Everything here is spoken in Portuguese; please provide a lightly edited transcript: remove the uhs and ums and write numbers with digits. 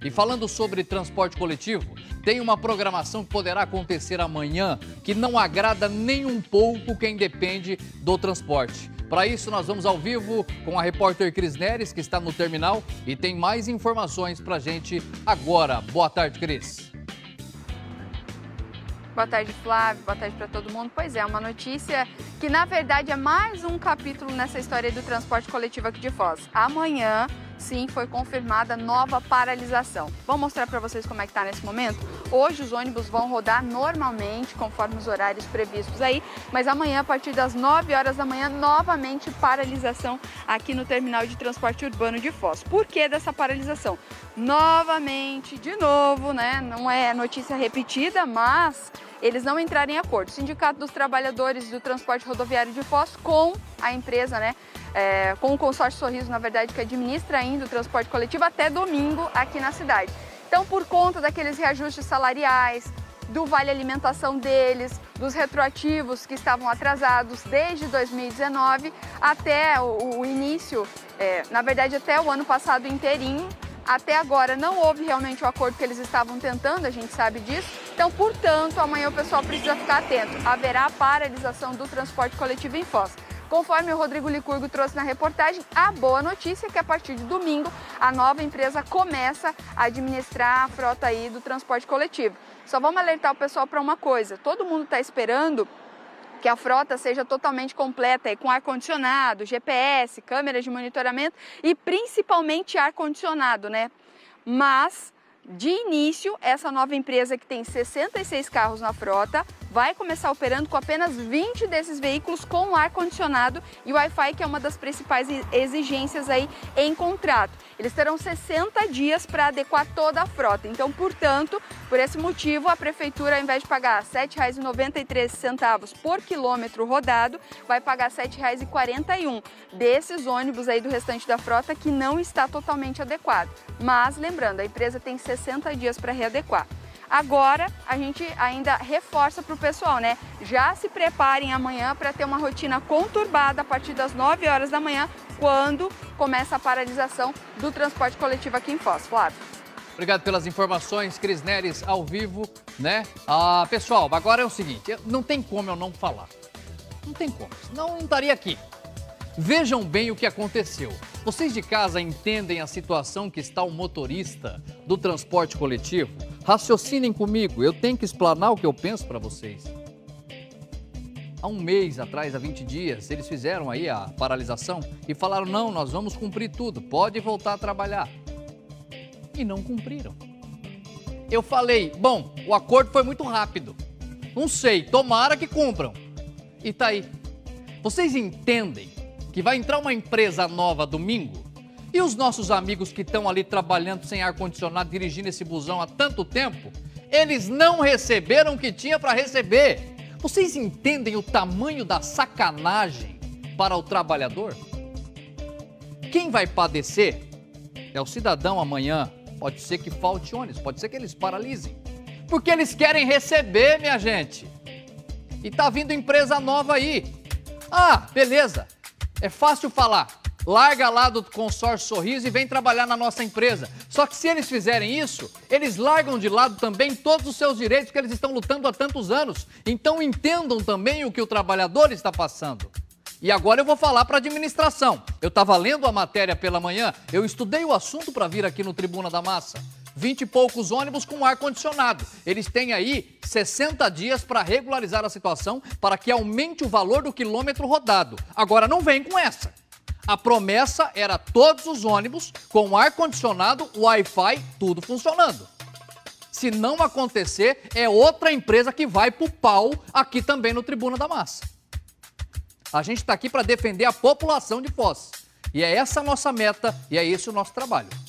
E falando sobre transporte coletivo, tem uma programação que poderá acontecer amanhã que não agrada nem um pouco quem depende do transporte. Para isso, nós vamos ao vivo com a repórter Cris Neres, que está no terminal e tem mais informações para a gente agora. Boa tarde, Cris. Boa tarde, Flávio. Boa tarde para todo mundo. Pois é, uma notícia que, na verdade, é mais um capítulo nessa história do transporte coletivo aqui de Foz. Amanhã, sim, foi confirmada nova paralisação. Vou mostrar para vocês como é que está nesse momento. Hoje os ônibus vão rodar normalmente, conforme os horários previstos aí, mas amanhã, a partir das 9 horas da manhã, novamente paralisação aqui no terminal de transporte urbano de Foz. Por que dessa paralisação? Novamente, de novo, né? Não é notícia repetida, mas eles não entraram em acordo. O Sindicato dos Trabalhadores do Transporte Rodoviário de Foz com a empresa, né? Com o consórcio Sorriso, na verdade, que administra ainda o transporte coletivo até domingo aqui na cidade. Então, por conta daqueles reajustes salariais, do vale alimentação deles, dos retroativos que estavam atrasados desde 2019 até o início, na verdade até o ano passado inteirinho, até agora não houve realmente o acordo que eles estavam tentando, a gente sabe disso. Então, portanto, amanhã o pessoal precisa ficar atento. Haverá paralisação do transporte coletivo em Foz. Conforme o Rodrigo Licurgo trouxe na reportagem, a boa notícia é que a partir de domingo a nova empresa começa a administrar a frota aí do transporte coletivo. Só vamos alertar o pessoal para uma coisa, todo mundo está esperando que a frota seja totalmente completa aí, com ar-condicionado, GPS, câmeras de monitoramento e principalmente ar-condicionado, né? Mas, de início, essa nova empresa que tem 66 carros na frota vai começar operando com apenas 20 desses veículos com ar-condicionado e Wi-Fi, que é uma das principais exigências aí em contrato. Eles terão 60 dias para adequar toda a frota. Então, portanto, por esse motivo, a Prefeitura, ao invés de pagar R$ 7,93 por quilômetro rodado, vai pagar R$ 7,41 desses ônibus aí do restante da frota que não está totalmente adequado. Mas, lembrando, a empresa tem 60 dias para readequar. Agora, a gente ainda reforça para o pessoal, né? Já se preparem amanhã para ter uma rotina conturbada a partir das 9 horas da manhã, quando começa a paralisação do transporte coletivo aqui em Foz. Flávio. Obrigado pelas informações, Cris Neres, ao vivo, né? Pessoal, agora é o seguinte, não tem como eu não falar. Não tem como, senão eu não estaria aqui. Vejam bem o que aconteceu. Vocês de casa entendem a situação que está o motorista do transporte coletivo? Raciocinem comigo, eu tenho que explanar o que eu penso para vocês. Há um mês atrás, há 20 dias, eles fizeram aí a paralisação e falaram, não, nós vamos cumprir tudo, pode voltar a trabalhar. E não cumpriram. Eu falei, bom, o acordo foi muito rápido. Não sei, tomara que cumpram. E tá aí. Vocês entendem que vai entrar uma empresa nova domingo? E os nossos amigos que estão ali trabalhando sem ar-condicionado, dirigindo esse busão há tanto tempo, eles não receberam o que tinha para receber. Vocês entendem o tamanho da sacanagem para o trabalhador? Quem vai padecer é o cidadão amanhã. Pode ser que falte ônibus, pode ser que eles paralisem. Porque eles querem receber, minha gente. E tá vindo empresa nova aí. Ah, beleza. É fácil falar. Larga lá do consórcio Sorriso e vem trabalhar na nossa empresa. Só que se eles fizerem isso, eles largam de lado também todos os seus direitos que eles estão lutando há tantos anos. Então entendam também o que o trabalhador está passando. E agora eu vou falar para a administração. Eu estava lendo a matéria pela manhã, eu estudei o assunto para vir aqui no Tribuna da Massa. 20 e poucos ônibus com ar-condicionado. Eles têm aí 60 dias para regularizar a situação para que aumente o valor do quilômetro rodado. Agora não vem com essa. A promessa era todos os ônibus com ar-condicionado, Wi-Fi, tudo funcionando. Se não acontecer, é outra empresa que vai pro pau aqui também no Tribuna da Massa. A gente está aqui para defender a população de Foz. E é essa a nossa meta e é esse o nosso trabalho.